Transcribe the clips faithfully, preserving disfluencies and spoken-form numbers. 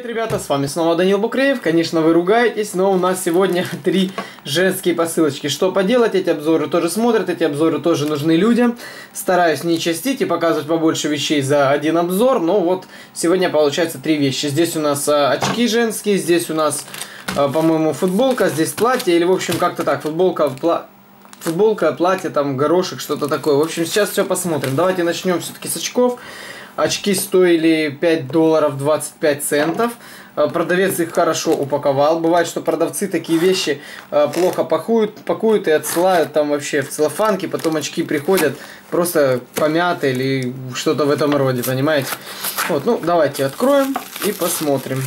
Привет, ребята, с вами снова Данил Букреев. Конечно, вы ругаетесь, но у нас сегодня три женские посылочки. Что поделать, эти обзоры тоже смотрят, эти обзоры тоже нужны людям. Стараюсь не частить и показывать побольше вещей за один обзор, но вот сегодня получается три вещи. Здесь у нас очки женские, здесь у нас, по-моему, футболка, здесь платье, или в общем как-то так, футболка, пла... футболка, платье, там горошек, что-то такое. В общем, сейчас все посмотрим. Давайте начнем все-таки с очков. Очки стоили пять долларов двадцать пять центов. Продавец их хорошо упаковал. Бывает, что продавцы такие вещи плохо пакуют, пакуют и отсылают там вообще в целлофанке. Потом очки приходят просто помятые или что-то в этом роде, понимаете? Вот, ну давайте откроем и посмотрим.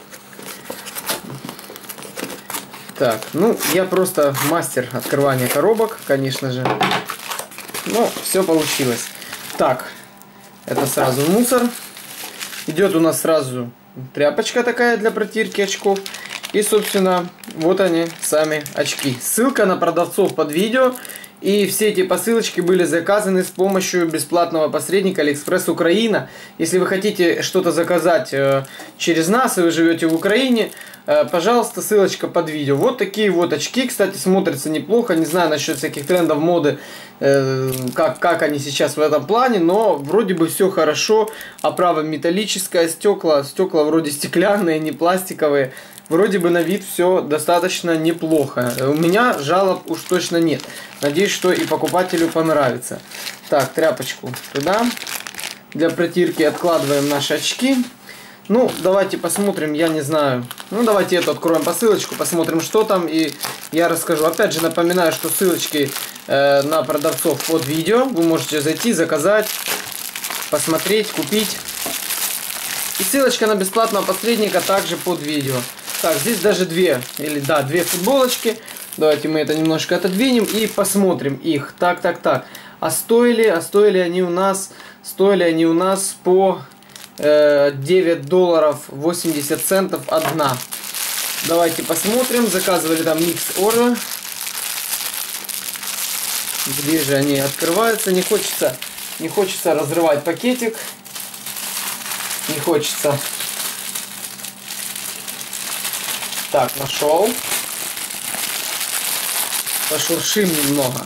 Так, ну я просто мастер открывания коробок, конечно же. Ну, все получилось. Так. Это сразу мусор. Идет у нас сразу тряпочка такая для протирки очков. И, собственно, вот они, сами очки. Ссылка на продавцов под видео. И все эти посылочки были заказаны с помощью бесплатного посредника AliExpress Украина. Если вы хотите что-то заказать э, через нас, и вы живете в Украине, э, пожалуйста, ссылочка под видео. Вот такие вот очки, кстати, смотрятся неплохо. Не знаю насчет всяких трендов моды, э, как, как они сейчас в этом плане, но вроде бы все хорошо. Оправа металлическая, стекла, стекла вроде стеклянные, не пластиковые. Вроде бы на вид все достаточно неплохо. У меня жалоб уж точно нет. Надеюсь, что и покупателю понравится. Так, тряпочку туда. Для протирки откладываем наши очки. Ну, давайте посмотрим, я не знаю. Ну, давайте эту откроем посылочку, посмотрим, что там. И я расскажу. Опять же, напоминаю, что ссылочки э, на продавцов под видео. Вы можете зайти, заказать, посмотреть, купить. И ссылочка на бесплатного посредника также под видео. Так, здесь даже две, или да, две футболочки. Давайте мы это немножко отодвинем и посмотрим их. Так, так, так. А стоили, а стоили они у нас, стоили они у нас по э, девять долларов восемьдесят центов одна. Давайте посмотрим. Заказывали там Mix Order. Где же они открываются? Не хочется, не хочется разрывать пакетик. Не хочется. Так, нашел. Пошуршим немного.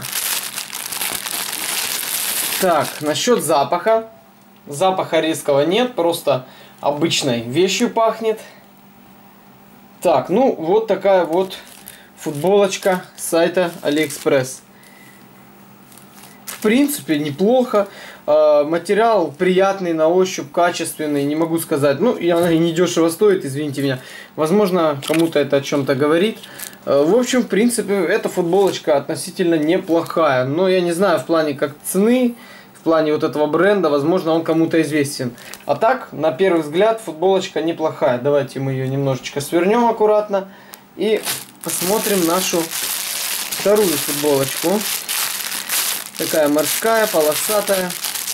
Так, насчет запаха. Запаха резкого нет, просто обычной вещью пахнет. Так, ну вот такая вот футболочка с сайта AliExpress. В принципе, неплохо. Материал приятный на ощупь, качественный, не могу сказать. Ну, и она и не дешево стоит, извините меня. Возможно, кому-то это о чем-то говорит. В общем, в принципе, эта футболочка относительно неплохая. Но я не знаю в плане как цены, в плане вот этого бренда, возможно, он кому-то известен. А так, на первый взгляд, футболочка неплохая. Давайте мы ее немножечко свернем аккуратно и посмотрим нашу вторую футболочку. Такая морская, полосатая.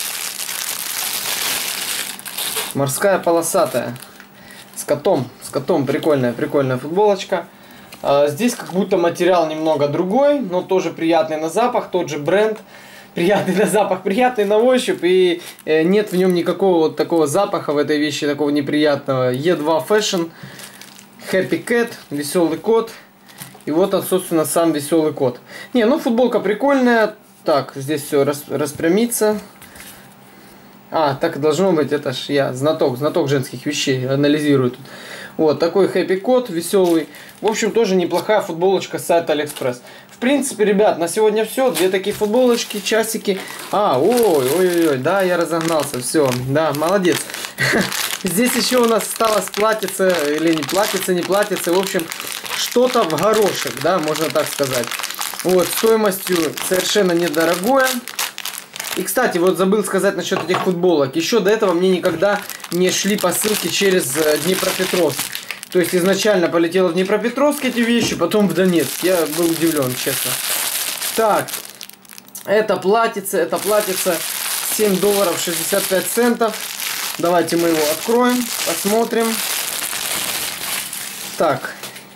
Морская полосатая. С котом. С котом. Прикольная, прикольная футболочка. А, здесь как будто материал немного другой, но тоже приятный на запах. Тот же бренд. Приятный на запах, приятный на ощупь. И э, нет в нем никакого вот такого запаха в этой вещи, такого неприятного. и два Fashion. Happy Cat. Веселый кот. И вот он, собственно, сам веселый кот. Не, ну футболка прикольная. Так, здесь все рас, распрямится. А, так и должно быть, это ж я знаток, знаток женских вещей, анализирую тут. Вот, такой хэппи кот, веселый. В общем, тоже неплохая футболочка с сайта AliExpress. В принципе, ребят, на сегодня все. Две такие футболочки, часики. А, ой, ой, ой, ой, да, я разогнался, все, да, молодец. Здесь еще у нас осталось платьице, или не платьице, не платьице, в общем, что-то в горошек, да, можно так сказать. Вот, стоимостью совершенно недорогое. И, кстати, вот забыл сказать насчет этих футболок. Еще до этого мне никогда не шли посылки через Днепропетровск. То есть, изначально полетело в Днепропетровск эти вещи, потом в Донецк. Я был удивлен, честно. Так, это платьице, это платьице семь долларов шестьдесят пять центов. Давайте мы его откроем, посмотрим. Так.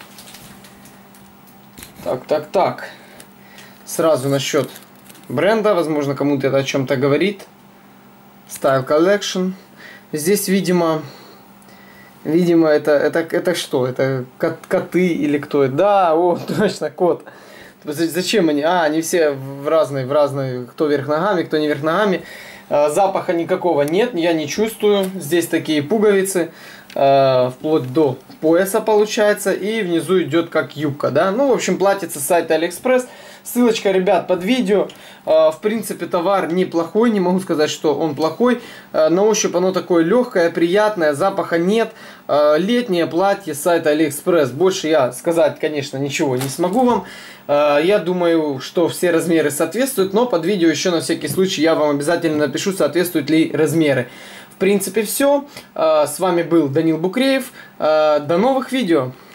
Так, так, так. Сразу насчет бренда, возможно, кому-то это о чем-то говорит. Style Collection. Здесь, видимо, Видимо, это, это, это что? Это кот, коты или кто это? Да, о, точно, кот. Зачем они? А, они все в разные, в разные, кто вверх ногами, кто не вверх ногами. Запаха никакого нет, я не чувствую. Здесь такие пуговицы, вплоть до пояса получается. И внизу идет как юбка, да. Ну, в общем, платьице с сайта Алиэкспресс. Ссылочка, ребят, под видео. В принципе, товар неплохой, не могу сказать, что он плохой. На ощупь оно такое легкое, приятное, запаха нет. Летнее платье с сайта Алиэкспресс. Больше я сказать, конечно, ничего не смогу вам. Я думаю, что все размеры соответствуют, но под видео еще на всякий случай я вам обязательно напишу, соответствуют ли размеры. В принципе, все. С вами был Данил Букреев. До новых видео.